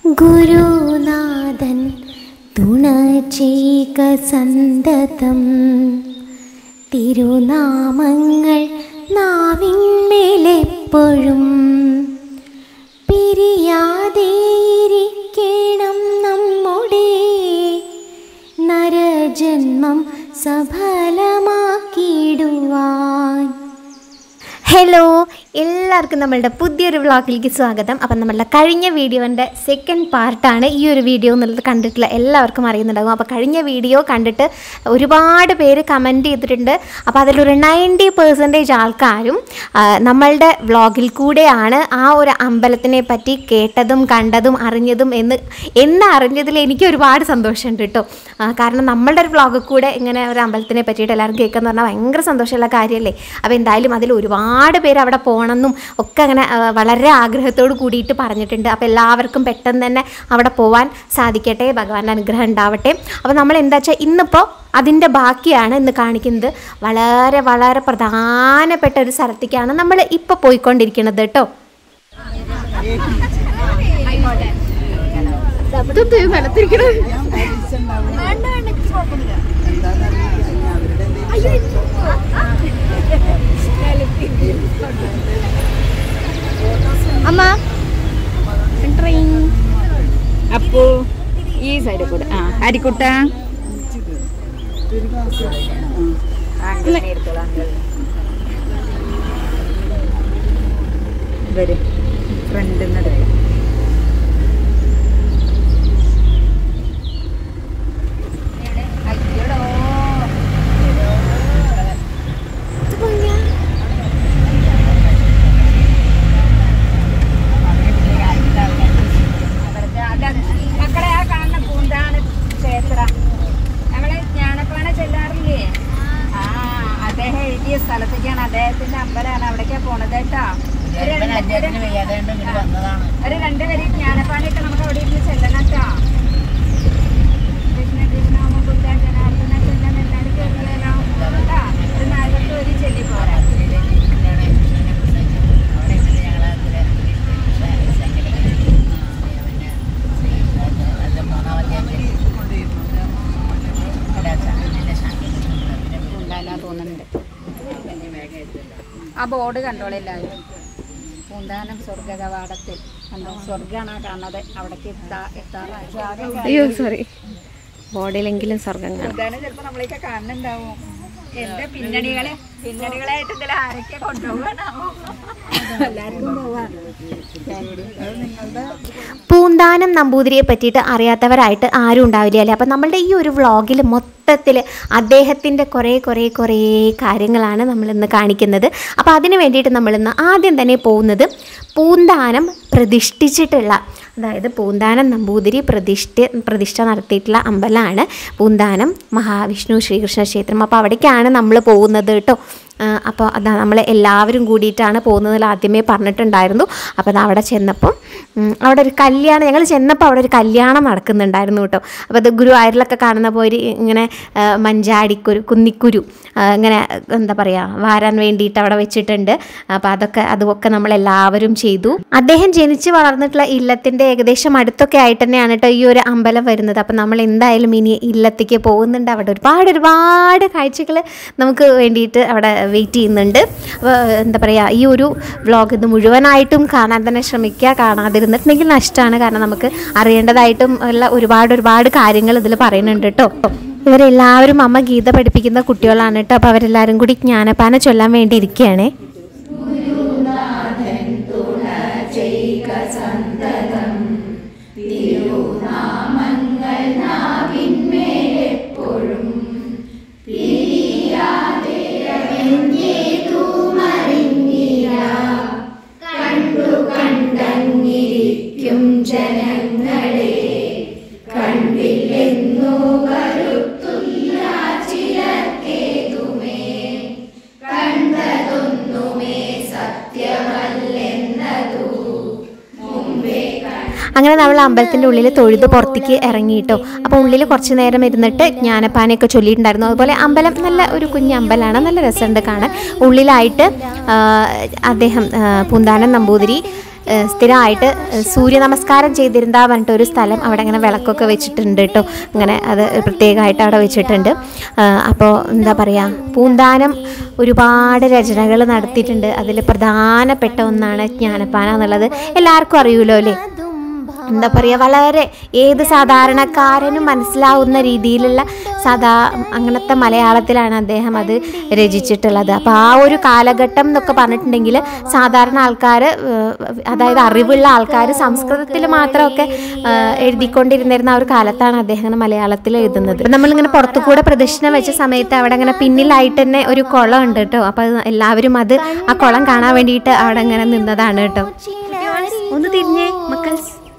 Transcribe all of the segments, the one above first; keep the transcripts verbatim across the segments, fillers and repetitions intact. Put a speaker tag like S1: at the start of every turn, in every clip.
S1: ഗുരുനാഥൻ തുണചേക സന്തതം തിരുനാമങ്ങൾ നാവിന്മേലെപ്പോഴും പിരിയാതെയിരിക്കണം നമ്മുടെ നരജന്മം സഫലമാക്കിയിടുവാൻ. ഹലോ, എല്ലാവർക്കും നമ്മളുടെ പുതിയൊരു വ്ളോഗിലേക്ക് സ്വാഗതം. അപ്പം നമ്മളുടെ കഴിഞ്ഞ വീഡിയോൻ്റെ സെക്കൻഡ് പാർട്ടാണ് ഈ ഒരു വീഡിയോ എന്നുള്ളത്. കണ്ടിട്ടുള്ള എല്ലാവർക്കും അറിയുന്നുണ്ടാകും. അപ്പോൾ കഴിഞ്ഞ വീഡിയോ കണ്ടിട്ട് ഒരുപാട് പേര് കമൻറ്റ് ചെയ്തിട്ടുണ്ട്. അപ്പോൾ അതിലൊരു നയൻറ്റി പെർസെൻറ്റേജ് ആൾക്കാരും നമ്മളുടെ വ്ളോഗിൽ കൂടെയാണ് ആ ഒരു അമ്പലത്തിനെ പറ്റി കേട്ടതും കണ്ടതും അറിഞ്ഞതും എന്ന് എന്ന് അറിഞ്ഞതിൽ എനിക്ക് ഒരുപാട് സന്തോഷമുണ്ട് കേട്ടോ. കാരണം നമ്മളുടെ ഒരു വ്ളോഗിൽ കൂടെ ഇങ്ങനെ ഒരു അമ്പലത്തിനെ പറ്റിയിട്ട് എല്ലാവരും കേൾക്കുക പറഞ്ഞാൽ ഭയങ്കര സന്തോഷമുള്ള കാര്യമല്ലേ. അപ്പോൾ എന്തായാലും അതിൽ ഒരുപാട് പേര് അവിടെ പോകണമെന്നും ഒക്കെ അങ്ങനെ വളരെ ആഗ്രഹത്തോട് കൂടിയിട്ട് പറഞ്ഞിട്ടുണ്ട്. അപ്പോൾ എല്ലാവർക്കും പെട്ടെന്ന് തന്നെ അവിടെ പോകാൻ സാധിക്കട്ടെ, ഭഗവാന്റെ അനുഗ്രഹം ഉണ്ടാവട്ടെ. അപ്പോൾ നമ്മൾ എന്താ വെച്ചാൽ ഇന്നിപ്പോൾ അതിൻ്റെ ബാക്കിയാണ് ഇന്ന് കാണിക്കുന്നത്. വളരെ വളരെ പ്രധാനപ്പെട്ട ഒരു സ്ഥലത്തേക്കാണ് നമ്മൾ ഇപ്പോൾ പോയിക്കൊണ്ടിരിക്കുന്നത് കേട്ടോ.
S2: അമ്മ അപ്പോ ഈ സൈഡിൽ കൂടെ ആ ഹരിക്കുട്ട വരും ഫ്രണ്ട് സ്ഥലത്തേക്കാണ്, അദ്ദേഹത്തിന്റെ അമ്പലമാണ്, അവിടേക്കാ പോണത് കേട്ടോ. ഒരു രണ്ടുപേര് ജ്ഞാനപ്പാണിയൊക്കെ നമുക്ക് അവിടെ ഇരുന്ന് ചെല്ലണം കേട്ടോ. കൃഷ്ണ കൃഷ്ണ മുകുന്ദ ജനാർദ്ദന ചെല്ലണം എല്ലാവരും കേട്ടോ. ഒരു നാൽപ്പത്തി ഒരു ചെല്ലി പോരാ. തോന്നുന്നുണ്ട് ആ ബോർഡ് കണ്ടോളില്ലായിരുന്നു. പൂന്താനം സ്വർഗ കവാടത്തിൽ കണ്ടോ, സ്വർഗാണ് കാണുന്നത്. അവിടേക്ക് എത്താ എത്താറായി.
S1: അയ്യോ സോറി, ബോർഡിലെങ്കിലും സ്വർഗം കാണും.
S2: പൂന്താനം ചിലപ്പോൾ നമ്മളെയൊക്കെ കാണുന്നുണ്ടാവും. എന്റെ പിന്നണികളെ പിന്നണികളായിട്ട് ഇതിൽ ആരൊക്കെ കൊണ്ടുപോകാനാവോ? എല്ലാവർക്കും പോവാ.
S1: പൂന്താനം നമ്പൂതിരിയെ പറ്റിയിട്ട് അറിയാത്തവരായിട്ട് ആരും ഉണ്ടാവില്ല അല്ലേ. അപ്പം നമ്മളുടെ ഈ ഒരു വ്ളോഗിൽ മൊത്തത്തിൽ അദ്ദേഹത്തിൻ്റെ കുറേ കുറേ കുറേ കാര്യങ്ങളാണ് നമ്മളിന്ന് കാണിക്കുന്നത്. അപ്പോൾ അതിന് വേണ്ടിയിട്ട് നമ്മളിന്ന് ആദ്യം തന്നെ പോകുന്നത് പൂന്താനം പ്രതിഷ്ഠിച്ചിട്ടുള്ള, അതായത് പൂന്താനം നമ്പൂതിരി പ്രതിഷ്ഠ പ്രതിഷ്ഠ നടത്തിയിട്ടുള്ള അമ്പലമാണ് പൂന്താനം മഹാവിഷ്ണു ശ്രീകൃഷ്ണ ക്ഷേത്രം. അപ്പോൾ അവിടേക്കാണ് നമ്മൾ പോകുന്നത് കേട്ടോ. അപ്പോൾ അതാ നമ്മൾ എല്ലാവരും കൂടിയിട്ടാണ് പോകുന്നതിൽ ആദ്യമേ പറഞ്ഞിട്ടുണ്ടായിരുന്നു. അപ്പോൾ അത് അവിടെ ചെന്നപ്പം അവിടെ ഒരു കല്യാണം, ഞങ്ങൾ ചെന്നപ്പോൾ അവിടെ ഒരു കല്യാണം നടക്കുന്നുണ്ടായിരുന്നു കേട്ടോ. അപ്പോൾ അത് ഗുരുവായൂരിലൊക്കെ കാണുന്ന പോലെ ഇങ്ങനെ മഞ്ചാടിക്കുരു കുന്നിക്കുരു ഇങ്ങനെ എന്താ പറയുക വാരാൻ വേണ്ടിയിട്ട് അവിടെ വെച്ചിട്ടുണ്ട്. അപ്പോൾ അതൊക്കെ അതൊക്കെ നമ്മളെല്ലാവരും ചെയ്തു. അദ്ദേഹം ജനിച്ച് വളർന്നിട്ടുള്ള ഇല്ലത്തിൻ്റെ ഏകദേശം അടുത്തൊക്കെ ആയിട്ട് തന്നെയാണ് കേട്ടോ ഈ ഒരു അമ്പലം വരുന്നത്. അപ്പോൾ നമ്മൾ എന്തായാലും ഇനി ഇല്ലത്തേക്ക് പോകുന്നുണ്ട്. അവിടെ ഒരുപാട് ഒരുപാട് കാഴ്ചകൾ നമുക്ക് വേണ്ടിയിട്ട് അവിടെ വെയിറ്റ് ചെയ്യുന്നുണ്ട്. അപ്പോൾ എന്താ പറയുക, ഈ ഒരു വ്ളോഗ് ഇത് മുഴുവനായിട്ടും കാണാൻ തന്നെ ശ്രമിക്കുക. കാണാതിരുന്നിട്ടുണ്ടെങ്കിൽ നഷ്ടമാണ്. കാരണം നമുക്ക് അറിയേണ്ടതായിട്ടും ഉള്ള ഒരുപാട് ഒരുപാട് കാര്യങ്ങൾ ഇതിൽ പറയുന്നുണ്ട് കേട്ടോ. ഇവരെല്ലാവരും അമ്മ ഗീത പഠിപ്പിക്കുന്ന കുട്ടികളാണ് കേട്ടോ. അപ്പോൾ അവരെല്ലാവരും കൂടി ജ്ഞാനപ്പാന ചൊല്ലാൻ വേണ്ടി ഇരിക്കുകയാണേ.
S3: ജനങ്ങളെ കണ്ടില്ലെന്നു കരുത്തുള്ള ചിലർക്കേതുമേ കണ്ടതൊന്നുമേ സത്യമല്ലെന്നതു മുമ്പേ.
S1: അങ്ങനെ നമ്മൾ അമ്പലത്തിൻ്റെ ഉള്ളിൽ തൊഴുത് പുറത്തേക്ക് ഇറങ്ങിയിട്ടോ. അപ്പോൾ ഉള്ളിൽ കുറച്ച് നേരം ഇരുന്നിട്ട് ജ്ഞാനപ്പാനയൊക്കെ ചൊല്ലിയിട്ടുണ്ടായിരുന്നു. അതുപോലെ അമ്പലം നല്ല ഒരു കുഞ്ഞ് അമ്പലമാണ്, നല്ല രസമുണ്ട് കാണാൻ. ഉള്ളിലായിട്ട് അദ്ദേഹം പൂന്താനം നമ്പൂതിരി സ്ഥിരമായിട്ട് സൂര്യ നമസ്കാരം ചെയ്തിരുന്നാ പറഞ്ഞിട്ട് ഒരു സ്ഥലം അവിടെ അങ്ങനെ വിളക്കൊക്കെ വെച്ചിട്ടുണ്ട് കേട്ടോ. അങ്ങനെ അത് പ്രത്യേകമായിട്ട് അവിടെ വെച്ചിട്ടുണ്ട്. അപ്പോൾ എന്താ പറയുക, പൂന്താനം ഒരുപാട് രചനകൾ നടത്തിയിട്ടുണ്ട്. അതിൽ പ്രധാനപ്പെട്ട ഒന്നാണ് ജ്ഞാനപ്പാന എന്നുള്ളത് എല്ലാവർക്കും അറിയുമല്ലോ അല്ലേ. എന്താ പറയുക, വളരെ ഏത് സാധാരണക്കാരനും മനസ്സിലാവുന്ന രീതിയിലുള്ള സാധാ അങ്ങനത്തെ മലയാളത്തിലാണ് അദ്ദേഹം അത് രചിച്ചിട്ടുള്ളത്. അപ്പോൾ ആ ഒരു കാലഘട്ടം എന്നൊക്കെ പറഞ്ഞിട്ടുണ്ടെങ്കിൽ സാധാരണ ആൾക്കാർ, അതായത് അറിവുള്ള ആൾക്കാർ സംസ്കൃതത്തിൽ മാത്രമൊക്കെ എഴുതിക്കൊണ്ടിരുന്നിരുന്ന ആ ഒരു കാലത്താണ് അദ്ദേഹം മലയാളത്തിൽ എഴുതുന്നത്. അപ്പം നമ്മളിങ്ങനെ പുറത്തു കൂടെ പ്രദക്ഷിണം വെച്ച സമയത്ത് അവിടെ അങ്ങനെ പിന്നിലായിട്ട് തന്നെ ഒരു കുളം ഉണ്ട് കേട്ടോ. അപ്പോൾ എല്ലാവരും അത് ആ കുളം കാണാൻ വേണ്ടിയിട്ട് അവിടെ അങ്ങനെ നിന്നതാണ് കേട്ടോ. ഒന്ന് തിരിഞ്ഞേ മക്കൾ,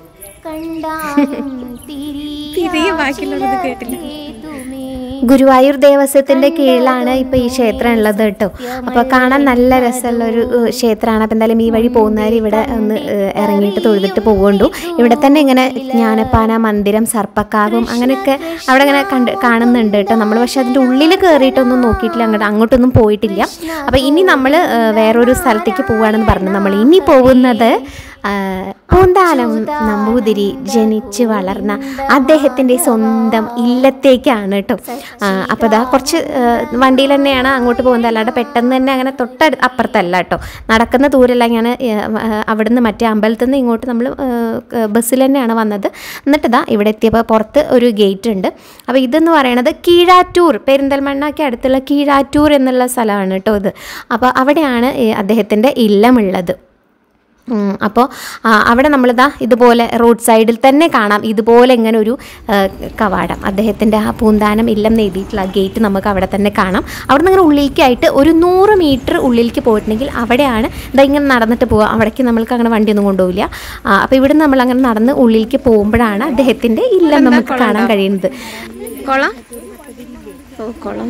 S1: ഗുരുവായൂർ ദേവസ്വത്തിൻ്റെ കീഴിലാണ് ഇപ്പോൾ ഈ ക്ഷേത്രം ഉള്ളത് കേട്ടോ. അപ്പോൾ കാണാൻ നല്ല രസമുള്ളൊരു ക്ഷേത്രമാണ്. അപ്പോൾ എന്തായാലും ഈ വഴി പോകുന്നവർ ഇവിടെ ഒന്ന് ഇറങ്ങിയിട്ട് തൊഴുതിട്ട് പോകുകൊണ്ടു. ഇവിടെ തന്നെ ഇങ്ങനെ ജ്ഞാനപ്പാന മന്ദിരം, സർപ്പക്കാവും അങ്ങനെയൊക്കെ അവിടെ ഇങ്ങനെ കണ്ട് കാണുന്നുണ്ട് കേട്ടോ. നമ്മൾ പക്ഷെ അതിൻ്റെ ഉള്ളിൽ കയറിയിട്ടൊന്നും നോക്കിയിട്ടില്ല, അങ്ങോട്ട് അങ്ങോട്ടൊന്നും പോയിട്ടില്ല. അപ്പോൾ ഇനി നമ്മൾ വേറൊരു സ്ഥലത്തേക്ക് പോവുകയാണെന്ന് പറഞ്ഞു. നമ്മൾ ഇനി പോകുന്നത് പൂന്താനം നമ്പൂതിരി ജനിച്ച് വളർന്ന അദ്ദേഹത്തിൻ്റെ സ്വന്തം ഇല്ലത്തേക്കാണ് കേട്ടോ. അപ്പോൾ അതാ കുറച്ച് വണ്ടിയിൽ തന്നെയാണ് അങ്ങോട്ട് പോകുന്നത്, അല്ലാണ്ട് പെട്ടെന്ന് തന്നെ അങ്ങനെ തൊട്ടടു അപ്പുറത്തല്ല കേട്ടോ, നടക്കുന്ന ദൂരമല്ല. ഞാൻ അവിടുന്ന് മറ്റേ അമ്പലത്തിൽ നിന്ന് ഇങ്ങോട്ട് നമ്മൾ ബസ്സിൽ തന്നെയാണ് വന്നത്. എന്നിട്ട് ഇതാ ഇവിടെ എത്തിയപ്പോൾ പുറത്ത് ഒരു ഗേറ്റ് ഉണ്ട്. അപ്പോൾ ഇതെന്ന് പറയണത് കീഴാറ്റൂർ, പെരിന്തൽമണ്ണയ്ക്ക് അടുത്തുള്ള കീഴാറ്റൂർ എന്നുള്ള സ്ഥലമാണ് കേട്ടോ ഇത്. അപ്പോൾ അവിടെയാണ് അദ്ദേഹത്തിൻ്റെ ഇല്ലമുള്ളത്. അപ്പോൾ അവിടെ നമ്മളിതാ ഇതുപോലെ റോഡ് സൈഡിൽ തന്നെ കാണാം ഇതുപോലെ ഇങ്ങനെ ഒരു കവാടം, അദ്ദേഹത്തിൻ്റെ ആ പൂന്താനം ഇല്ലം എഴുതിയിട്ടുള്ള ഗേറ്റ് നമുക്ക് അവിടെ തന്നെ കാണാം. അവിടെ നിന്ന് ഇങ്ങനെ ഉള്ളിലേക്കായിട്ട് ഒരു നൂറ് മീറ്റർ ഉള്ളിലേക്ക് പോയിട്ടുണ്ടെങ്കിൽ അവിടെയാണ് ഇതാ ഇങ്ങനെ നടന്നിട്ട് പോവുക. അവിടേക്ക് നമ്മൾക്ക് അങ്ങനെ വണ്ടിയൊന്നും കൊണ്ടുപോവില്ല. അപ്പോൾ ഇവിടെ നമ്മൾ അങ്ങനെ നടന്ന് ഉള്ളിലേക്ക് പോകുമ്പോഴാണ് അദ്ദേഹത്തിൻ്റെ ഇല്ലം നമുക്ക് കാണാൻ കഴിയുന്നത്. കുളം, ഓ കുളം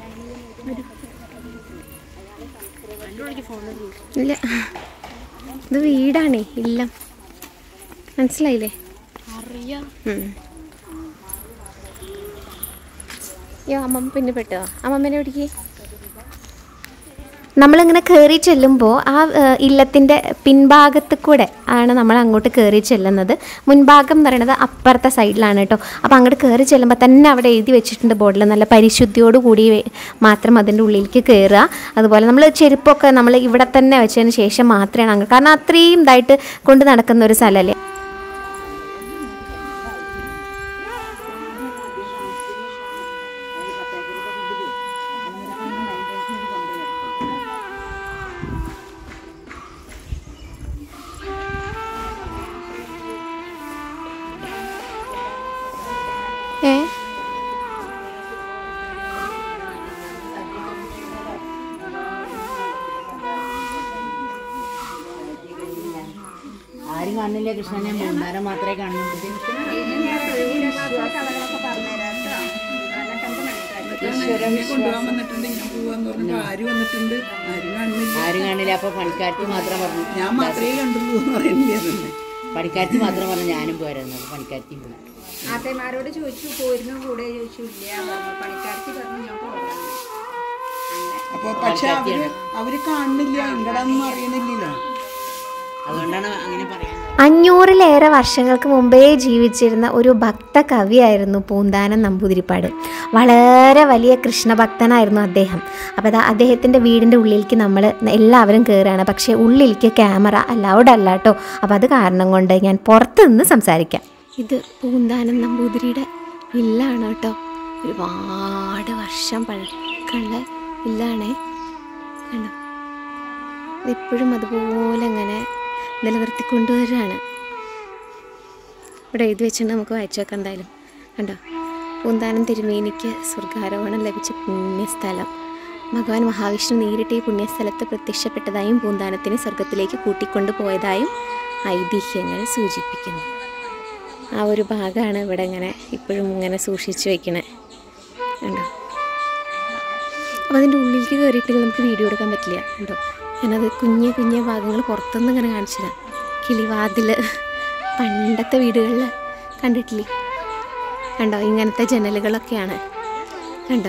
S1: ഇല്ല, ഇത് വീടാണേ, ഇല്ലം. മനസ്സിലായില്ലേ? അറിയാം. യോ അമ്മമ്മ പിന്നെ പെട്ടോ, അമ്മമ്മേനെ പിടിക്കേ. നമ്മളിങ്ങനെ കയറി ചെല്ലുമ്പോൾ ആ ഇല്ലത്തിൻ്റെ പിൻഭാഗത്ത് കൂടെ ആണ് നമ്മൾ അങ്ങോട്ട് കയറി ചെല്ലുന്നത്. മുൻഭാഗം എന്ന് പറയുന്നത് അപ്പുറത്തെ സൈഡിലാണ് കേട്ടോ. അപ്പോൾ അങ്ങോട്ട് കയറി ചെല്ലുമ്പോൾ തന്നെ അവിടെ എഴുതി വെച്ചിട്ടുണ്ട് ബോർഡിൽ, നല്ല പരിശുദ്ധിയോട് കൂടി മാത്രം അതിൻ്റെ ഉള്ളിലേക്ക് കയറുക. അതുപോലെ നമ്മൾ ചെരുപ്പൊക്കെ നമ്മൾ ഇവിടെ തന്നെ വെച്ചതിന് ശേഷം മാത്രമാണ് അങ്ങ്, കാരണം അത്രയും ഇതായിട്ട് കൊണ്ട് നടക്കുന്ന ഒരു സ്ഥലമല്ലേ. ഏ
S4: ആരും കാണുന്നില്ല കൃഷ്ണനെ, മൂന്നാരം മാത്രമേ കാണുന്നുള്ളൂ. ആരും കാണില്ല. അപ്പൊ പണിക്കാർക്ക് മാത്രം പറഞ്ഞു, ഞാൻ മാത്രമേ കണ്ടുള്ളൂ എന്ന് പറയുന്നില്ല. പണിക്കാർക്ക് മാത്രം പറഞ്ഞു ഞാനും പോരായിരുന്നു. അപ്പൊ പണിക്കാർക്ക് പോയി.
S2: ആത്തമാരോട് ചോദിച്ചു പോയിരുന്നു, കൂടെ ചോദിച്ചു, ഇല്ല പണിക്കാർക്ക് പറഞ്ഞു ഞാൻ പോരാ.
S5: അപ്പൊ പക്ഷെ അവര് അവര് കാണുന്നില്ല, എങ്ങടാന്നും അറിയണില്ലല്ലോ.
S4: അതുകൊണ്ടാണ് അങ്ങനെ പറയുന്നത്.
S1: അഞ്ഞൂറിലേറെ വർഷങ്ങൾക്ക് മുമ്പേ ജീവിച്ചിരുന്ന ഒരു ഭക്ത കവിയായിരുന്നു പൂന്താനം നമ്പൂതിരിപ്പാട്. വളരെ വലിയ കൃഷ്ണഭക്തനായിരുന്നു അദ്ദേഹം. അപ്പോൾ അത് അദ്ദേഹത്തിൻ്റെ വീടിൻ്റെ ഉള്ളിലേക്ക് നമ്മൾ എല്ലാവരും കയറുകയാണ്. പക്ഷേ ഉള്ളിലേക്ക് ക്യാമറ അലൗഡ് അല്ല കേട്ടോ. അപ്പോൾ അത് കാരണം കൊണ്ട് ഞാൻ പുറത്ത് നിന്ന് സംസാരിക്കാം. ഇത് പൂന്താനം നമ്പൂതിരിയുടെ ഇല്ലാണ് കേട്ടോ. ഒരുപാട് വർഷം പഴക്കമുള്ള ഇല്ലാണേ. കണ്ടോ, ഇപ്പോഴും അതുപോലെ ഇങ്ങനെ നിലനിർത്തിക്കൊണ്ടുവരികയാണ്. ഇവിടെ എഴുതി വെച്ചിട്ട് നമുക്ക് വായിച്ചു വെക്കാം എന്തായാലും. കണ്ടോ, പൂന്താനം തിരുമേനിക്ക് സ്വർഗാരോഹണം ലഭിച്ച പുണ്യസ്ഥലം. ഭഗവാൻ മഹാവിഷ്ണു നേരിട്ട് ഈ പുണ്യസ്ഥലത്ത് പ്രത്യക്ഷപ്പെട്ടതായും പൂന്താനത്തിനെ സ്വർഗത്തിലേക്ക് കൂട്ടിക്കൊണ്ടു പോയതായും ഐതിഹ്യങ്ങൾ സൂചിപ്പിക്കുന്നു. ആ ഒരു ഭാഗമാണ് ഇവിടെ ഇങ്ങനെ ഇപ്പോഴും ഇങ്ങനെ സൂക്ഷിച്ച് വയ്ക്കണേ. കണ്ടോ, അപ്പോൾ അതിൻ്റെ ഉള്ളിലേക്ക് കയറിയിട്ടില്ല, നമുക്ക് വീഡിയോ എടുക്കാൻ പറ്റില്ല. കണ്ടോ, ഞാനത് കുഞ്ഞു കുഞ്ഞു ഭാഗങ്ങൾ പുറത്തുനിന്ന് ഇങ്ങനെ കാണിച്ചു തരാം. കിളിവാതിൽ പണ്ടത്തെ വീടുകളിൽ കണ്ടിട്ടില്ലേ? കണ്ടോ, ഇങ്ങനത്തെ ജനലുകളൊക്കെയാണ്. കണ്ടോ,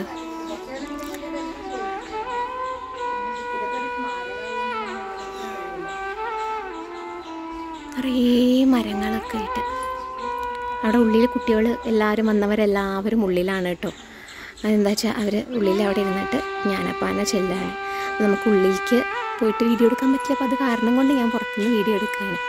S1: അവിടെ ഉള്ളിൽ കുട്ടികൾ എല്ലാവരും വന്നവരെല്ലാവരും ഉള്ളിലാണ് കേട്ടോ. അതെന്താ വെച്ചാൽ അവർ ഉള്ളിൽ അവിടെ ഇരുന്നിട്ട് ഞാനപ്പാനെ ചെല്ലാണ്. നമുക്ക് ഉള്ളിലേക്ക് പോയിട്ട് വീഡിയോ എടുക്കാൻ പറ്റില്ല. അപ്പോൾ അത് കാരണം കൊണ്ട് ഞാൻ പുറത്തുനിന്ന് വീഡിയോ എടുക്കുകയാണ്.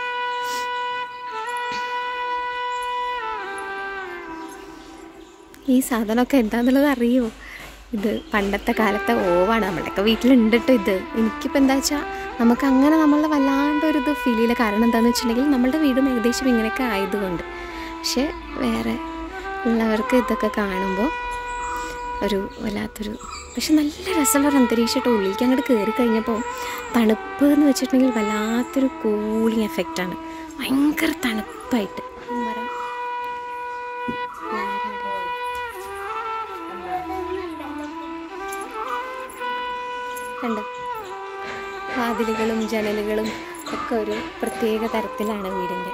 S1: ഈ സാധനമൊക്കെ എന്താണെന്നുള്ളത് അറിയുമോ? ഇത് പണ്ടത്തെ കാലത്തെ ഓവാണ്. നമ്മുടെയൊക്കെ വീട്ടിലുണ്ട് കേട്ടോ ഇത്. എനിക്കിപ്പോൾ എന്താ വെച്ചാൽ നമുക്ക് അങ്ങനെ നമ്മളുടെ വല്ലാണ്ടൊരിത് ഫീൽ ചെയ്യില്ല. കാരണം എന്താണെന്ന് വെച്ചിട്ടുണ്ടെങ്കിൽ നമ്മളുടെ വീടും ഏകദേശം ഇങ്ങനെയൊക്കെ ആയതുകൊണ്ട്. പക്ഷേ വേറെ ഉള്ളവർക്ക് ഇതൊക്കെ കാണുമ്പോൾ ഒരു വല്ലാത്തൊരു, പക്ഷെ നല്ല രസമുള്ളൊരു അന്തരീക്ഷമായിട്ട് ഉള്ളിലേക്ക് അങ്ങോട്ട് കയറി കഴിഞ്ഞപ്പോൾ തണുപ്പ് എന്ന് വെച്ചിട്ടുണ്ടെങ്കിൽ വല്ലാത്തൊരു കൂളിങ് എഫക്റ്റാണ്. ഭയങ്കര തണുപ്പായിട്ട് കണ്ടോ. വാതിലുകളും ജനലുകളും ഒക്കെ ഒരു പ്രത്യേക തരത്തിലാണ് വീടിൻ്റെ.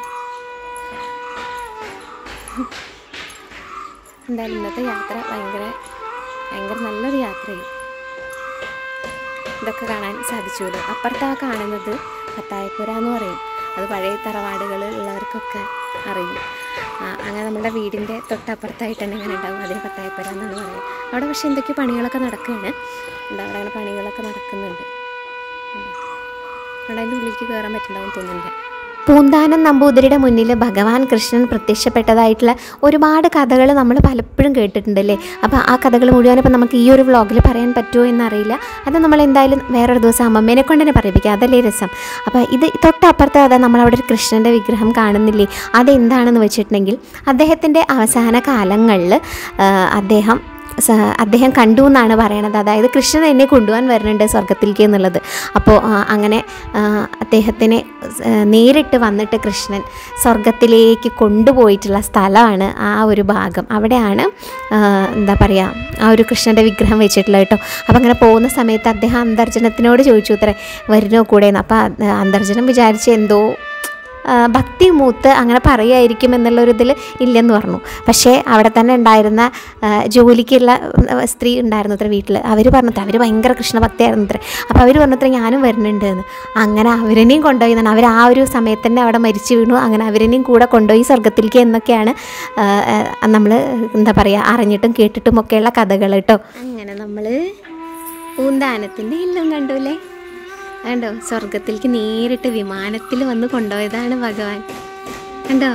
S1: എന്തായാലും ഇന്നത്തെ യാത്ര ഭയങ്കര ഭയങ്കര നല്ലൊരു യാത്രയായി. ഇതൊക്കെ കാണാൻ സാധിച്ചുള്ളൂ. അപ്പുറത്ത് ആ കാണുന്നത് പത്തായപ്പുര എന്ന് പറയും. അത് പഴയ തറവാടുകൾ ഉള്ളവർക്കൊക്കെ അറിയും. അങ്ങനെ നമ്മുടെ വീടിൻ്റെ തൊട്ടപ്പുറത്തായിട്ട് തന്നെ ഇങ്ങനെ ഉണ്ടാവും. അതിന് പത്തായപ്പുര എന്നാണ് പറയുക. അവിടെ പക്ഷേ എന്തൊക്കെയോ പണികളൊക്കെ നടക്കുകയാണ്. എന്താ അവിടെ അങ്ങനെ പണികളൊക്കെ നടക്കുന്നുണ്ട്. അവിടെ അതിൻ്റെ ഉള്ളിലേക്ക് കയറാൻ പറ്റുന്നുണ്ടാവും തോന്നുന്നില്ല. പൂന്താനം നമ്പൂതിരിയുടെ മുന്നിൽ ഭഗവാൻ കൃഷ്ണൻ പ്രത്യക്ഷപ്പെട്ടതായിട്ടുള്ള ഒരുപാട് കഥകൾ നമ്മൾ പലപ്പോഴും കേട്ടിട്ടുണ്ടല്ലേ. അപ്പോൾ ആ കഥകൾ മുഴുവൻ ഇപ്പം നമുക്ക് ഈ ഒരു വ്ളോഗിൽ പറയാൻ പറ്റുമോ എന്നറിയില്ല. അത് നമ്മൾ എന്തായാലും വേറൊരു ദിവസം അമ്മമ്മേനെ കൊണ്ട് തന്നെ പറയിപ്പിക്കുക. അതല്ലേ രസം. അപ്പോൾ ഇത് തൊട്ടപ്പുറത്ത് അതാ നമ്മളവിടെ ഒരു കൃഷ്ണൻ്റെ വിഗ്രഹം കാണുന്നില്ലേ. അതെന്താണെന്ന് വെച്ചിട്ടുണ്ടെങ്കിൽ അദ്ദേഹത്തിൻ്റെ അവസാന കാലങ്ങളിൽ അദ്ദേഹം അദ്ദേഹം കണ്ടു എന്നാണ് പറയണത്. അതായത് കൃഷ്ണൻ എന്നെ കൊണ്ടുപോകാൻ വരുന്നുണ്ട് സ്വർഗത്തിലേക്ക് എന്നുള്ളത്. അപ്പോൾ അങ്ങനെ അദ്ദേഹത്തിനെ നേരിട്ട് വന്നിട്ട് കൃഷ്ണൻ സ്വർഗത്തിലേക്ക് കൊണ്ടുപോയിട്ടുള്ള സ്ഥലമാണ് ആ ഒരു ഭാഗം. അവിടെയാണ് എന്താ പറയുക ആ ഒരു കൃഷ്ണൻ്റെ വിഗ്രഹം വെച്ചിട്ടുള്ളത് കേട്ടോ. അപ്പോൾ അങ്ങനെ പോകുന്ന സമയത്ത് അദ്ദേഹം അന്തർജനത്തിനോട് ചോദിച്ചു അത്രേ വരുന്നോ കൂടെയെന്ന്. അപ്പോൾ അന്തർജനം വിചാരിച്ച് എന്തോ ഭക്തി മൂത്ത് അങ്ങനെ പറയുമായിരിക്കും എന്നുള്ളൊരിതിൽ ഇല്ലെന്ന് പറഞ്ഞു. പക്ഷേ അവിടെ തന്നെ ഉണ്ടായിരുന്ന ജോലിക്കുള്ള സ്ത്രീ ഉണ്ടായിരുന്നു അത്ര വീട്ടിൽ. അവർ പറഞ്ഞത്ര അവർ ഭയങ്കര കൃഷ്ണഭക്തിയായിരുന്നു അത്ര. അപ്പോൾ അവർ പറഞ്ഞത്ര ഞാനും വരുന്നുണ്ട് എന്ന്. അങ്ങനെ അവരെയും കൊണ്ടുപോയി എന്നാണ്. അവർ ആ ഒരു സമയത്ത് തന്നെ അവിടെ മരിച്ചു വീണു. അങ്ങനെ അവരെയും കൂടെ കൊണ്ടുപോയി സ്വർഗത്തിലേക്ക് എന്നൊക്കെയാണ് നമ്മൾ എന്താ പറയുക അറിഞ്ഞിട്ടും കേട്ടിട്ടും ഒക്കെയുള്ള കഥകൾ കേട്ടോ. അങ്ങനെ നമ്മൾ പൂന്താനത്തിൻ്റെ ഇല്ലും കണ്ടുല്ലേ. കണ്ടോ സ്വർഗത്തിലേക്ക് നേരിട്ട് വിമാനത്തിൽ വന്ന് കൊണ്ടുപോയതാണ് ഭഗവാൻ. കണ്ടോ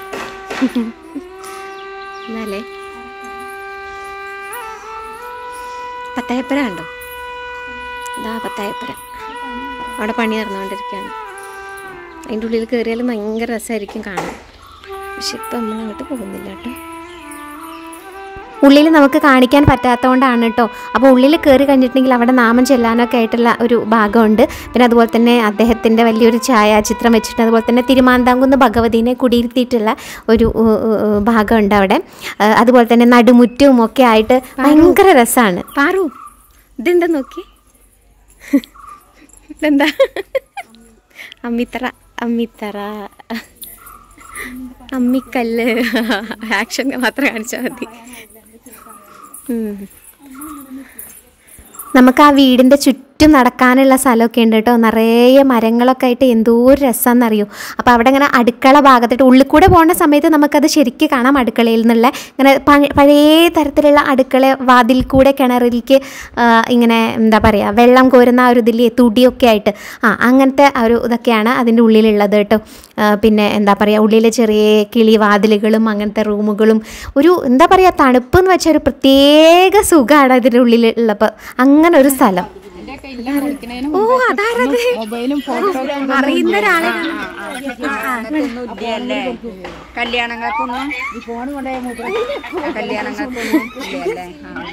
S1: എന്നാലേ പത്തായപ്പുര കണ്ടോ. ഇതാ പത്തായപ്പുര. അവിടെ പണി നടന്നുകൊണ്ടിരിക്കുകയാണ്. അതിൻ്റെ ഉള്ളിൽ കയറിയാലും ഭയങ്കര രസമായിരിക്കും കാണാൻ. പക്ഷെ ഇപ്പം നമ്മൾ അങ്ങോട്ട് പോകുന്നില്ല കേട്ടോ. ഉള്ളിൽ നമുക്ക് കാണിക്കാൻ പറ്റാത്തതുകൊണ്ടാണ് കേട്ടോ. അപ്പോൾ ഉള്ളിൽ കയറി കഴിഞ്ഞിട്ടുണ്ടെങ്കിൽ അവിടെ നാമം ചെല്ലാനൊക്കെ ആയിട്ടുള്ള ഒരു ഭാഗമുണ്ട്. പിന്നെ അതുപോലെ തന്നെ അദ്ദേഹത്തിൻ്റെ വലിയൊരു ഛായാചിത്രം വെച്ചിട്ട് അതുപോലെ തന്നെ തിരുമാന്താംകുന്ന് ഭഗവതിനെ കുടിയിരുത്തിയിട്ടുള്ള ഒരു ഭാഗമുണ്ട് അവിടെ. അതുപോലെ തന്നെ നടുമുറ്റവും ഒക്കെ ആയിട്ട് ഭയങ്കര രസമാണ്. പാറു ഇതെന്താ നോക്കി, ഇതെന്താ അമ്മിത്തറ അമ്മിത്തറ അമ്മിക്കല്ല്. ആക്ഷൻ മാത്രം കാണിച്ചാൽ മതി. നമുക്ക് ആ വീടിൻ്റെ ചുറ്റും നടക്കാനുള്ള സ്ഥലമൊക്കെ ഉണ്ട് കേട്ടോ. നിറയെ മരങ്ങളൊക്കെ ആയിട്ട് എന്തോ ഒരു രസമാണെന്നറിയോ. അപ്പോൾ അവിടെ ഇങ്ങനെ അടുക്കള ഭാഗത്തായിട്ട് ഉള്ളിൽ കൂടെ പോകുന്ന സമയത്ത് നമുക്കത് ശരിക്കും കാണാം. അടുക്കളയിൽ നിന്നുള്ള ഇങ്ങനെ പഴയ തരത്തിലുള്ള അടുക്കള വാതിൽ കൂടെ കിണറിലേക്ക് ഇങ്ങനെ എന്താ പറയുക വെള്ളം കോരുന്ന ആ ഒരു ഇതിൽ തുടിയൊക്കെ ആയിട്ട് ആ അങ്ങനത്തെ ഒരു ഇതൊക്കെയാണ് അതിൻ്റെ ഉള്ളിലുള്ളത് കേട്ടോ. പിന്നെ എന്താ പറയുക ഉള്ളിൽ ചെറിയ കിളി വാതിലുകളും അങ്ങനത്തെ റൂമുകളും ഒരു എന്താ പറയുക തണുപ്പ് എന്ന് വെച്ചാൽ ഒരു പ്രത്യേക സുഖമാണ് അതിൻ്റെ ഉള്ളിലുള്ളപ്പോൾ അങ്ങനെ ഒരു സ്ഥലം. ഓ അതാരത് അറിയുന്ന ഒരാളെ
S2: കല്യാണങ്ങൾക്കൊന്നും കല്യാണങ്ങൾക്കൊന്നും ഇല്ലല്ലേ.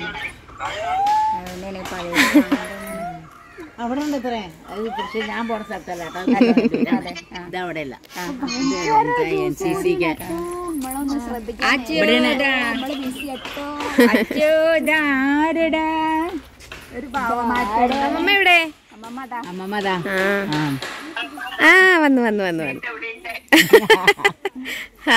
S4: അവിടെ ഉണ്ട് ഇത്രേ. അത് പക്ഷേ ഞാൻ പോണ സ്ഥലത്തല്ല ഇതവിടെ അല്ല. എൻ സി സി
S1: അമ്മയുടെ
S4: അമ്മമ്മതാ.
S1: ആ വന്നു വന്നു വന്നു വന്നു ആ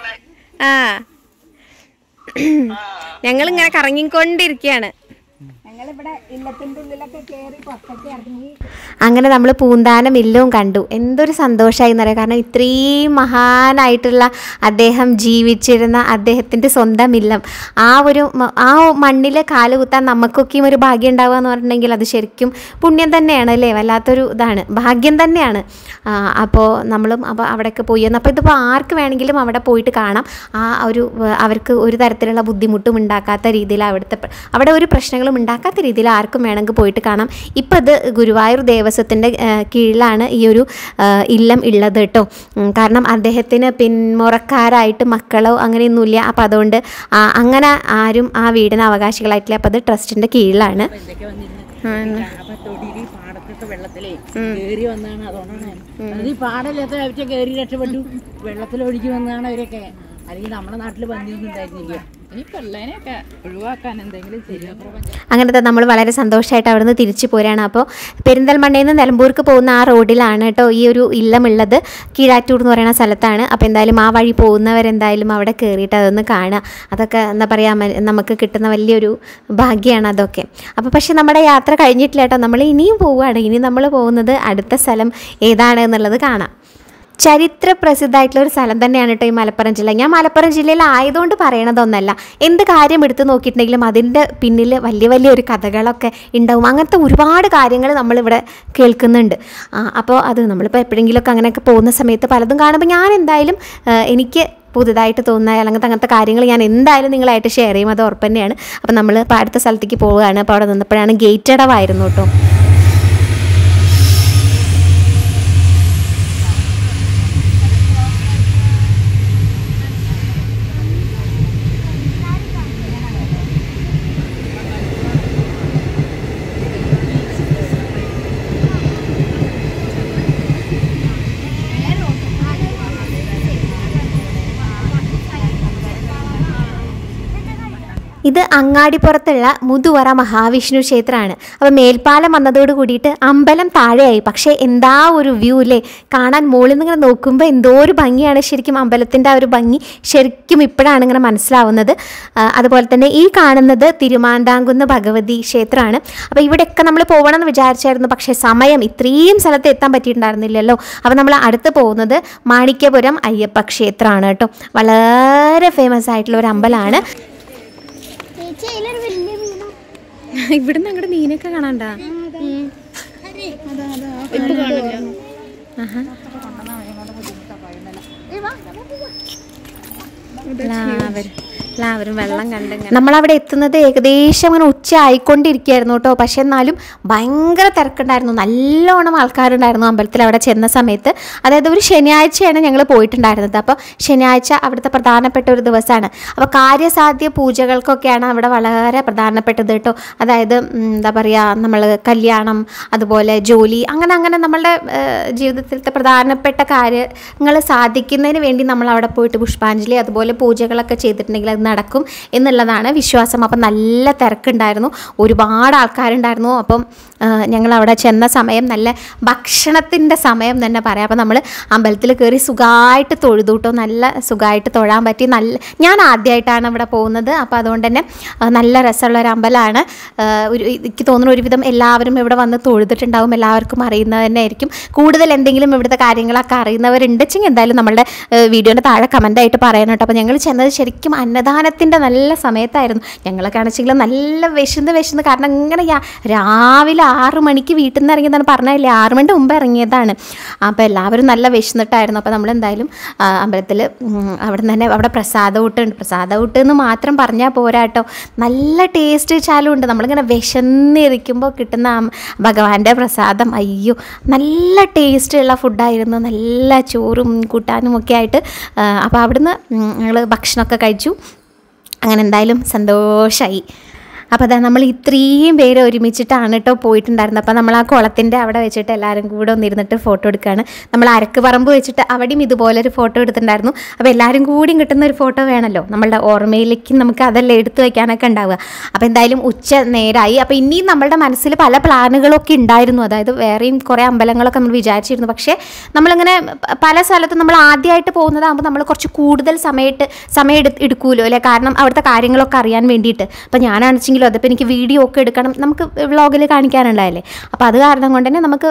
S1: ആ ഞങ്ങളിങ്ങനെ കറങ്ങിക്കൊണ്ടിരിക്കുകയാണ്.
S2: ഞങ്ങളിവിടെ ഇല്ലത്തിന്റെ ഉള്ളിലൊക്കെ കയറി പുറത്തൊക്കെ ഇറങ്ങി.
S1: അങ്ങനെ നമ്മൾ പൂന്താനം ഇല്ലവും കണ്ടു. എന്തൊരു സന്തോഷമായി എന്നറിയാം. കാരണം ഇത്രയും മഹാനായിട്ടുള്ള അദ്ദേഹം ജീവിച്ചിരുന്ന അദ്ദേഹത്തിൻ്റെ സ്വന്തം ഇല്ലം, ആ ഒരു ആ മണ്ണിൽ കാലുകുത്താൻ നമുക്കൊക്കെയും ഒരു ഭാഗ്യം ഉണ്ടാവുക എന്ന് പറഞ്ഞിട്ടുണ്ടെങ്കിൽ അത് ശരിക്കും പുണ്യം തന്നെയാണ് അല്ലേ, വല്ലാത്തൊരു ഇതാണ്, ഭാഗ്യം തന്നെയാണ്. അപ്പോൾ നമ്മളും അപ്പോൾ അവിടെയൊക്കെ പോയി വന്നു. അപ്പോൾ ഇതിപ്പോൾ ആർക്ക് വേണമെങ്കിലും അവിടെ പോയിട്ട് കാണാം. ആ ഒരു അവർക്ക് ഒരു തരത്തിലുള്ള ബുദ്ധിമുട്ടും ഉണ്ടാക്കാത്ത രീതിയിൽ, അവിടുത്തെ അവിടെ ഒരു പ്രശ്നങ്ങളും ഉണ്ടാക്കാത്ത രീതിയിൽ ആർക്കും വേണമെങ്കിൽ പോയിട്ട് കാണാം. ഇപ്പോൾ ഇത് ഗുരുവായൂർ ദേവസ്വത്തിൻ്റെ കീഴിലാണ് ഈ ഒരു ഇല്ലം ഉള്ളത് കേട്ടോ. കാരണം അദ്ദേഹത്തിന് പിന്മുറക്കാരായിട്ട് മക്കളോ അങ്ങനെയൊന്നുമില്ല. അപ്പോൾ അതുകൊണ്ട് അങ്ങനെ ആരും ആ വീടിന് അവകാശികളായിട്ടില്ല. അപ്പോൾ അത് ട്രസ്റ്റിൻ്റെ കീഴിലാണ്.
S4: വെള്ളത്തിലേ കയറി വന്നാണ്, അതുകൊണ്ടാണ് അത് ഈ പാടല്ലാത്ത ആഴ്ച കയറി രക്ഷപ്പെട്ടു. വെള്ളത്തിലൊഴുകി വന്നാണ് അവരൊക്കെ. അല്ലെങ്കിൽ നമ്മുടെ നാട്ടിൽ പന്നിയൊന്നും ഉണ്ടായിരുന്നില്ല. ഈ പിള്ളേനെയൊക്കെ ഒഴിവാക്കാൻ എന്തെങ്കിലും ചെയ്യുക.
S1: അങ്ങനത്തെ നമ്മൾ വളരെ സന്തോഷമായിട്ട് അവിടെ നിന്ന് തിരിച്ചു പോരാണ്. അപ്പോൾ പെരിന്തൽമണ്ണയിൽ നിന്ന് നിലമ്പൂർക്ക് പോകുന്ന ആ റോഡിലാണ് കേട്ടോ ഈ ഒരു ഇല്ലമുള്ളത്. കീഴാറ്റൂർ എന്ന് പറയുന്ന സ്ഥലത്താണ്. അപ്പോൾ എന്തായാലും ആ വഴി പോകുന്നവരെന്തായാലും അവിടെ കയറിയിട്ട് അതൊന്ന് കാണുക. അതൊക്കെ എന്താ പറയുക, നമുക്ക് കിട്ടുന്ന വലിയൊരു ഭാഗ്യമാണ് അതൊക്കെ. അപ്പോൾ പക്ഷേ നമ്മുടെ യാത്ര കഴിഞ്ഞിട്ടില്ല കേട്ടോ. നമ്മൾ ഇനിയും പോവുകയാണ്. ഇനി നമ്മൾ പോകുന്നത് അടുത്ത സ്ഥലം ഏതാണ് എന്നുള്ളത് കാണാം. ചരിത്ര പ്രസിദ്ധമായിട്ടുള്ള ഒരു സ്ഥലം തന്നെയാണ് കേട്ടോ ഈ മലപ്പുറം ജില്ല. ഞാൻ മലപ്പുറം ജില്ലയിൽ ആയതുകൊണ്ട് പറയണതൊന്നല്ല. എന്ത് കാര്യം എടുത്ത് നോക്കിയിട്ടുണ്ടെങ്കിലും അതിൻ്റെ പിന്നിൽ വലിയ വലിയൊരു കഥകളൊക്കെ ഉണ്ടാവും. അങ്ങനത്തെ ഒരുപാട് കാര്യങ്ങൾ നമ്മളിവിടെ കേൾക്കുന്നുണ്ട്. അപ്പോൾ അത് നമ്മളിപ്പോൾ എപ്പോഴെങ്കിലുമൊക്കെ അങ്ങനെയൊക്കെ പോകുന്ന സമയത്ത് പലതും കാണുമ്പോൾ ഞാൻ എന്തായാലും എനിക്ക് പുതുതായിട്ട് തോന്നുന്ന അങ്ങനത്തെ അങ്ങനത്തെ കാര്യങ്ങൾ ഞാൻ എന്തായാലും നിങ്ങളായിട്ട് ഷെയർ ചെയ്യും. അത് ഉറപ്പ് തന്നെയാണ്. അപ്പോൾ നമ്മൾ ഇപ്പോൾ അടുത്ത സ്ഥലത്തേക്ക് പോവുകയാണ്. അപ്പോൾ അവിടെ നിന്നപ്പോഴാണ് ഗേറ്റ് അടവായിരുന്നു കേട്ടോ. ഇത് അങ്ങാടിപ്പുറത്തുള്ള മുതുവറ മഹാവിഷ്ണു ക്ഷേത്രമാണ്. അപ്പോൾ മേൽപ്പാലം വന്നതോട് കൂടിയിട്ട് അമ്പലം താഴെയായി. പക്ഷേ എന്താ ഒരു വ്യൂ അല്ലേ, കാണാൻ മുകളിൽ നിന്ന് ഇങ്ങനെ നോക്കുമ്പോൾ എന്തോ ഒരു ഭംഗിയാണ്. ശരിക്കും അമ്പലത്തിൻ്റെ ആ ഒരു ഭംഗി ശരിക്കും ഇപ്പോഴാണ് ഇങ്ങനെ മനസ്സിലാവുന്നത്. അതുപോലെ തന്നെ ഈ കാണുന്നത് തിരുമാന്താംകുന്ന് ഭഗവതി ക്ഷേത്രമാണ്. അപ്പോൾ ഇവിടെയൊക്കെ നമ്മൾ പോകണം എന്ന് വിചാരിച്ചായിരുന്നു. പക്ഷേ സമയം ഇത്രയും സ്ഥലത്ത് എത്താൻ പറ്റിയിട്ടുണ്ടായിരുന്നില്ലല്ലോ. അപ്പോൾ നമ്മൾ അടുത്ത് പോകുന്നത് മാണിക്യപുരം അയ്യപ്പ ക്ഷേത്രമാണ് കേട്ടോ. വളരെ ഫേമസ് ആയിട്ടുള്ള ഒരു അമ്പലമാണ്. ഇവിടുന്ന് അങ്ങോട്ട് മീനൊക്കെ കാണാണ്ട. എല്ലാവരും വെള്ളം കണ്ട് നമ്മളവിടെ എത്തുന്നത് ഏകദേശം അങ്ങനെ ഉച്ച ആയിക്കൊണ്ടിരിക്കുകയായിരുന്നു കേട്ടോ. പക്ഷെ എന്നാലും ഭയങ്കര തിരക്കുണ്ടായിരുന്നു. നല്ലോണം ആൾക്കാരുണ്ടായിരുന്നു അമ്പലത്തിൽ അവിടെ ചെന്ന സമയത്ത്. അതായത് ഒരു ശനിയാഴ്ചയാണ് ഞങ്ങൾ പോയിട്ടുണ്ടായിരുന്നത്. അപ്പോൾ ശനിയാഴ്ച അവിടുത്തെ പ്രധാനപ്പെട്ട ഒരു ദിവസമാണ്. അപ്പോൾ കാര്യസാധ്യ പൂജകൾക്കൊക്കെയാണ് അവിടെ വളരെ പ്രധാനപ്പെട്ടത് കേട്ടോ. അതായത് എന്താ പറയുക, നമ്മൾ കല്യാണം, അതുപോലെ ജോലി, അങ്ങനെ അങ്ങനെ നമ്മളുടെ ജീവിതത്തിലത്തെ പ്രധാനപ്പെട്ട കാര്യങ്ങൾ സാധിക്കുന്നതിന് വേണ്ടി നമ്മൾ അവിടെ പോയിട്ട് പുഷ്പാഞ്ജലി അതുപോലെ പൂജകളൊക്കെ ചെയ്തിട്ടുണ്ടെങ്കിൽ അത് നടക്കും എന്നുള്ളതാണ് വിശ്വാസം. അപ്പം നല്ല തിരക്കുണ്ടായിരുന്നു, ഒരുപാട് ആൾക്കാരുണ്ടായിരുന്നു. അപ്പം ഞങ്ങൾ അവിടെ ചെന്ന സമയം നല്ല ഭക്ഷണത്തിൻ്റെ സമയം തന്നെ പറയാം. അപ്പം നമ്മൾ അമ്പലത്തിൽ കയറി സുഖമായിട്ട് തൊഴുതു കേട്ടോ. നല്ല സുഖമായിട്ട് തൊഴാൻ പറ്റി. നല്ല ഞാൻ ആദ്യമായിട്ടാണ് ഇവിടെ പോകുന്നത്. അപ്പോൾ അതുകൊണ്ട് തന്നെ നല്ല രസമുള്ള ഒരു അമ്പലമാണ്. ഒരു എനിക്ക് തോന്നുന്നു ഒരുവിധം എല്ലാവരും ഇവിടെ വന്ന് തൊഴുതിട്ടുണ്ടാവും. എല്ലാവർക്കും അറിയുന്നത് തന്നെ ആയിരിക്കും. കൂടുതൽ എന്തെങ്കിലും ഇവിടുത്തെ കാര്യങ്ങളൊക്കെ അറിയുന്നവരുണ്ടെങ്കിൽ എന്തായാലും നമ്മളുടെ വീഡിയോൻ്റെ താഴെ കമൻ്റായിട്ട് പറയണം കേട്ടോ. അപ്പോൾ ഞങ്ങൾ ചെന്നത് ശരിക്കും അന്നദാനത്തിൻ്റെ നല്ല സമയത്തായിരുന്നു. ഞങ്ങളൊക്കെ ആണെച്ചെങ്കിൽ നല്ല വിശന്ന് വിശന്ന് കാരണം ഇങ്ങനെ രാവിലെ ആറ് മണിക്ക് വീട്ടിൽ നിന്ന് ഇറങ്ങിയതാണ്. പറഞ്ഞില്ലേ, ആറ് മണിൻ്റെ മുമ്പ് ഇറങ്ങിയതാണ്. അപ്പോൾ എല്ലാവരും നല്ല വിശന്നിട്ടായിരുന്നു. അപ്പോൾ നമ്മളെന്തായാലും അമ്പലത്തിൽ അവിടെ നിന്ന് തന്നെ അവിടെ പ്രസാദ ഊട്ടുണ്ട്. പ്രസാദ ഊട്ട് എന്ന് മാത്രം പറഞ്ഞാൽ പോരാ കേട്ടോ, നല്ല ടേസ്റ്റ് വെച്ചാലും ഉണ്ട്. നമ്മളിങ്ങനെ വിശന്നിരിക്കുമ്പോൾ കിട്ടുന്ന ഭഗവാന്റെ പ്രസാദം, അയ്യോ നല്ല ടേസ്റ്റുള്ള ഫുഡായിരുന്നു. നല്ല ചോറും കൂട്ടാനും ഒക്കെ ആയിട്ട്. അപ്പോൾ അവിടുന്ന് ഞങ്ങൾ ഭക്ഷണമൊക്കെ കഴിച്ചു. അങ്ങനെ എന്തായാലും സന്തോഷമായി. അപ്പോൾ അതാ നമ്മൾ ഇത്രയും പേര് ഒരുമിച്ചിട്ടാണ് കേട്ടോ പോയിട്ടുണ്ടായിരുന്നത്. അപ്പോൾ നമ്മൾ ആ കുളത്തിൻ്റെ അവിടെ വെച്ചിട്ട് എല്ലാവരും കൂടെ ഒന്നിരുന്നിട്ട് ഫോട്ടോ എടുക്കുകയാണ്. നമ്മൾ അരക്ക് പറമ്പ് വെച്ചിട്ട് അവിടെയും ഇതുപോലെ ഒരു ഫോട്ടോ എടുത്തിട്ടുണ്ടായിരുന്നു. അപ്പോൾ എല്ലാവരും കൂടിയും കിട്ടുന്ന ഒരു ഫോട്ടോ വേണമല്ലോ, നമ്മളുടെ ഓർമ്മയിലേക്ക് നമുക്ക് അതെല്ലാം എടുത്തു വയ്ക്കാനൊക്കെ ഉണ്ടാവുക. അപ്പോൾ എന്തായാലും ഉച്ച നേരമായി. അപ്പോൾ ഇനിയും നമ്മളുടെ മനസ്സിൽ പല പ്ലാനുകളൊക്കെ ഉണ്ടായിരുന്നു. അതായത് വേറെയും കുറേ അമ്പലങ്ങളൊക്കെ നമ്മൾ വിചാരിച്ചിരുന്നു. പക്ഷേ നമ്മളിങ്ങനെ പല സ്ഥലത്തും നമ്മൾ ആദ്യമായിട്ട് പോകുന്നതാകുമ്പോൾ നമ്മൾ കുറച്ച് കൂടുതൽ സമയത്ത് സമയം എടു എടുക്കുമല്ലോ അല്ലേ, കാരണം അവിടുത്തെ കാര്യങ്ങളൊക്കെ അറിയാൻ വേണ്ടിയിട്ട്. അപ്പോൾ ഞാനാണെന്ന് എന്തെങ്കിലും അതിപ്പോൾ എനിക്ക് വീഡിയോ ഒക്കെ എടുക്കണം, നമുക്ക് വ്ളോഗിൽ കാണിക്കാനുള്ളതല്ലേ. അപ്പോൾ അത് കാരണം കൊണ്ട് തന്നെ നമുക്ക്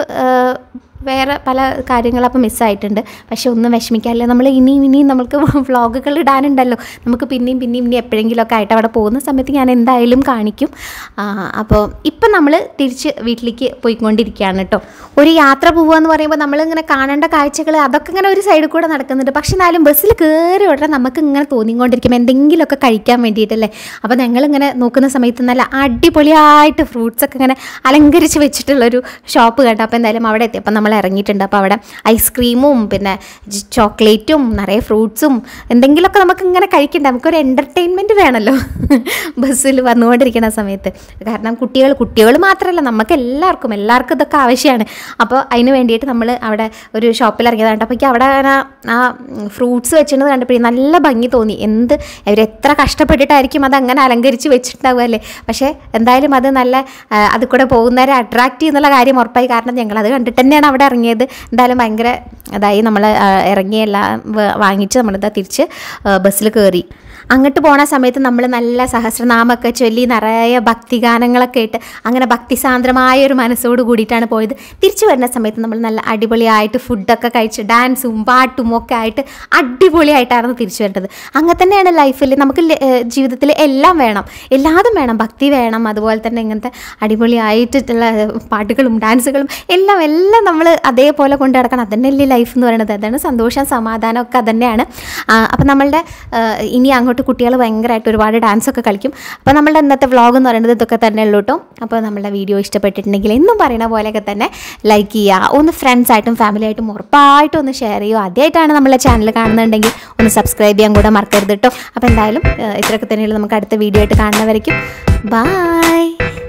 S1: വേറെ പല കാര്യങ്ങളപ്പോൾ മിസ്സായിട്ടുണ്ട്. പക്ഷെ ഒന്നും വിഷമിക്കാനില്ല, നമ്മൾ ഇനിയും ഇനിയും നമുക്ക് വ്ളോഗുകൾ ഇടാനുണ്ടല്ലോ. നമുക്ക് പിന്നെയും പിന്നെയും ഇനി എപ്പോഴെങ്കിലുമൊക്കെ ആയിട്ട് അവിടെ പോകുന്ന സമയത്ത് ഞാൻ എന്തായാലും കാണിക്കും. അപ്പോൾ ഇപ്പം നമ്മൾ തിരിച്ച് വീട്ടിലേക്ക് പോയിക്കൊണ്ടിരിക്കുകയാണ് കേട്ടോ. ഒരു യാത്ര പോവുക എന്ന് പറയുമ്പോൾ നമ്മളിങ്ങനെ കാണേണ്ട കാഴ്ചകൾ അതൊക്കെ ഇങ്ങനെ ഒരു സൈഡിൽ കൂടെ നടക്കുന്നുണ്ട്. പക്ഷെ എന്നാലും ബസ്സിൽ കയറി ഉടനെ നമുക്ക് ഇങ്ങനെ തോന്നിക്കൊണ്ടിരിക്കും എന്തെങ്കിലുമൊക്കെ കഴിക്കാൻ വേണ്ടിയിട്ടല്ലേ. അപ്പോൾ ഞങ്ങളിങ്ങനെ നോക്കുന്ന സമയത്ത് നല്ല അടിപൊളിയായിട്ട് ഫ്രൂട്ട്സൊക്കെ ഇങ്ങനെ അലങ്കരിച്ച് വെച്ചിട്ടുള്ളൊരു ഷോപ്പ് കേട്ടോ. അപ്പോൾ എന്തായാലും അവിടെ എത്തി. അപ്പം നമ്മൾ ഇറങ്ങിയിട്ടുണ്ട്. അപ്പോൾ അവിടെ ഐസ്ക്രീമും പിന്നെ ചോക്ലേറ്റും നിറയെ ഫ്രൂട്ട്സും എന്തെങ്കിലുമൊക്കെ നമുക്ക് ഇങ്ങനെ കഴിക്കണ്ട, നമുക്കൊരു എൻ്റർടൈൻമെൻറ്റ് വേണമല്ലോ ബസ്സിൽ വന്നുകൊണ്ടിരിക്കുന്ന സമയത്ത്. കാരണം കുട്ടികൾ കുട്ടികൾ മാത്രമല്ല നമുക്ക് എല്ലാവർക്കും എല്ലാവർക്കും ഇതൊക്കെ ആവശ്യമാണ്. അപ്പോൾ അതിന് വേണ്ടിയിട്ട് നമ്മൾ അവിടെ ഒരു ഷോപ്പിൽ ഇറങ്ങിയതാണ്. അപ്പോൾ എനിക്ക് അവിടെ ആ ഫ്രൂട്ട്സ് വെച്ചിരുന്നത് കണ്ടപ്പോഴേ നല്ല ഭംഗി തോന്നി. എന്ത് അവരെത്ര കഷ്ടപ്പെട്ടിട്ടായിരിക്കും അത് അങ്ങനെ അലങ്കരിച്ച് വെച്ചിട്ടുണ്ടാവുമല്ലേ. പക്ഷേ എന്തായാലും അത് നല്ല അത് കൂടെ പോകുന്നവരെ അട്രാക്റ്റ് ചെയ്യുന്നുള്ള കാര്യം ഉറപ്പായി. കാരണം ഞങ്ങളത് കണ്ടിട്ട് തന്നെയാണ് അവിടെ ഇറങ്ങിയത്. എന്തായാലും ഭയങ്കര അതായി നമ്മൾ ഇറങ്ങിയെല്ലാം വാങ്ങിച്ച് നമ്മളിതാ തിരിച്ച് ബസ്സിൽ കയറി. അങ്ങോട്ട് പോണ സമയത്ത് നമ്മൾ നല്ല സഹസ്രനാമൊക്കെ ചൊല്ലി നിറയെ ഭക്തിഗാനങ്ങളൊക്കെ ഇട്ട് അങ്ങനെ ഭക്തിസാന്ദ്രമായ ഒരു മനസ്സോട് കൂടിയിട്ടാണ് പോയത്. തിരിച്ചു വരുന്ന സമയത്ത് നമ്മൾ നല്ല അടിപൊളിയായിട്ട് ഫുഡൊക്കെ കഴിച്ച് ഡാൻസും പാട്ടും ഒക്കെ ആയിട്ട് അടിപൊളിയായിട്ടാണ് തിരിച്ചു വരേണ്ടത്. അങ്ങനെ തന്നെയാണ് ലൈഫിൽ നമുക്ക് ജീവിതത്തിൽ എല്ലാം വേണം, എല്ലാതും വേണം. ഭക്തി വേണം, അതുപോലെ തന്നെ ഇങ്ങനത്തെ അടിപൊളിയായിട്ടുള്ള പാട്ടുകളും ഡാൻസുകളും എല്ലാം എല്ലാം നമ്മൾ അതേപോലെ കൊണ്ടു നടക്കണം. അതന്നെയല്ലേ ലൈഫ് എന്ന് പറയുന്നത്. അതാണ് സന്തോഷം സമാധാനം ഒക്കെ അതന്നെയാണ്. അപ്പം നമ്മളുടെ ഇനി അങ്ങോട്ട് കുട്ടികൾ ഭയങ്കരമായിട്ട് ഒരുപാട് ഡാൻസൊക്കെ കളിക്കും. അപ്പോൾ നമ്മളുടെ ഇന്നത്തെ വ്ളോഗ് എന്ന് പറയുന്നത് ഇതൊക്കെ തന്നെ ഉള്ളൂ കേട്ടോ. അപ്പോൾ നമ്മളുടെ വീഡിയോ ഇഷ്ടപ്പെട്ടിട്ടുണ്ടെങ്കിൽ എന്നും പറയുന്ന പോലെയൊക്കെ തന്നെ ലൈക്ക് ചെയ്യുക, ഒന്ന് ഫ്രണ്ട്സായിട്ടും ഫാമിലിയായിട്ടും ഉറപ്പായിട്ടും ഒന്ന് ഷെയർ ചെയ്യുക. ആദ്യമായിട്ടാണ് നമ്മളെ ചാനൽ കാണുന്നുണ്ടെങ്കിൽ ഒന്ന് സബ്സ്ക്രൈബ് ചെയ്യാൻ കൂടെ മറക്കരുത് കേട്ടോ. അപ്പോൾ എന്തായാലും ഇത്രയൊക്കെ തന്നെയുള്ളൂ. നമുക്ക് അടുത്ത വീഡിയോ ആയിട്ട് കാണുന്നവരേക്കും ബൈ.